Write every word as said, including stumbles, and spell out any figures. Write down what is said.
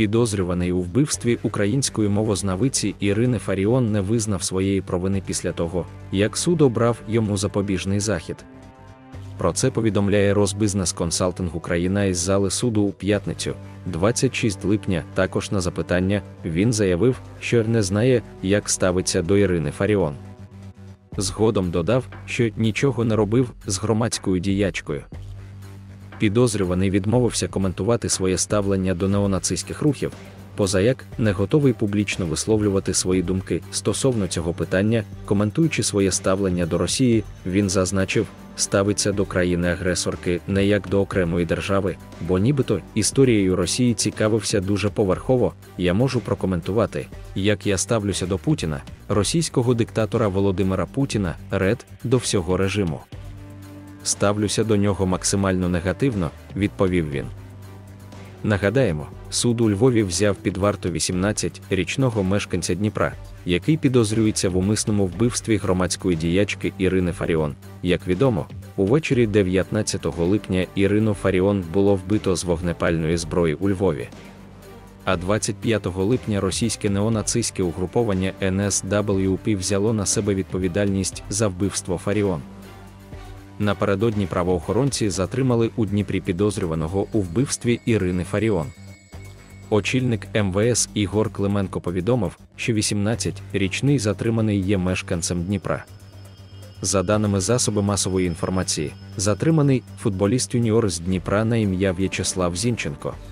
Підозрюваний у вбивстві української мовознавиці Ірини Фаріон не визнав своєї провини після того, як суд обрав йому запобіжний захід. Про це повідомляє Розбізнес Консалтинг Україна із зали суду у п'ятницю, двадцять шостого липня. Також на запитання він заявив, що не знає, як ставиться до Ірини Фаріон. Згодом додав, що нічого не робив з громадською діячкою. Підозрюваний відмовився коментувати своє ставлення до неонацистських рухів, позаяк не готовий публічно висловлювати свої думки стосовно цього питання. Коментуючи своє ставлення до Росії, він зазначив, ставиться до країни-агресорки не як до окремої держави, бо нібито історією Росії цікавився дуже поверхово. Я можу прокоментувати, як я ставлюся до Путіна, російського диктатора Володимира Путіна, ред, до всього режиму. Ставлюся до нього максимально негативно, відповів він. Нагадаємо, суд у Львові взяв під варту вісімнадцятирічного мешканця Дніпра, який підозрюється в умисному вбивстві громадської діячки Ірини Фаріон. Як відомо, увечері дев'ятнадцятого липня Ірину Фаріон було вбито з вогнепальної зброї у Львові. А двадцять п'ятого липня російське неонацистське угруповання ен ес дабл ю пі взяло на себе відповідальність за вбивство Фаріон. Напередодні правоохоронці затримали у Дніпрі підозрюваного у вбивстві Ірини Фаріон. Очільник ем ве ес Ігор Клименко повідомив, що вісімнадцятирічний затриманий є мешканцем Дніпра. За даними засобів масової інформації, затриманий футболіст-юніор з Дніпра на ім'я В'ячеслав Зінченко.